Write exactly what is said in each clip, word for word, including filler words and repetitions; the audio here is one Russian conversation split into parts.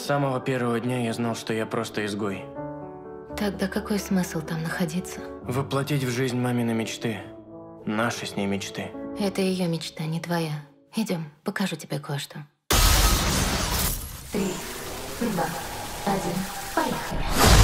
самого первого дня я знал, что я просто изгой. Тогда какой смысл там находиться? Воплотить в жизнь мамины мечты. Наши с ней мечты. Это ее мечта, не твоя. Идем, покажу тебе кое-что. Три, два, один, поехали.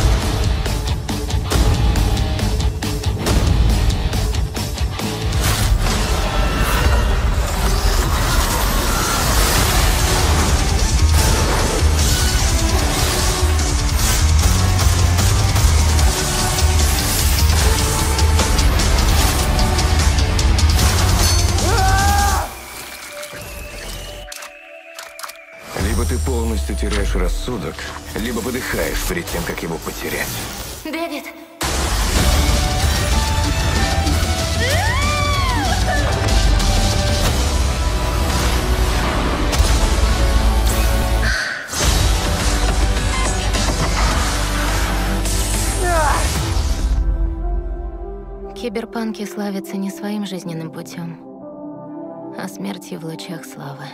Либо ты полностью теряешь рассудок, либо подыхаешь перед тем, как его потерять. Дэвид! Киберпанки славятся не своим жизненным путем, а смертью в лучах славы.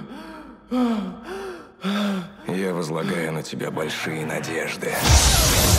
Я возлагаю на тебя большие надежды.